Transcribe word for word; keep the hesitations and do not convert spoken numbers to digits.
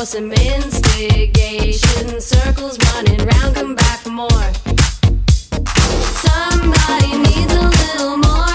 for some instigation. Circles running round, come back for more. Somebody needs a little more.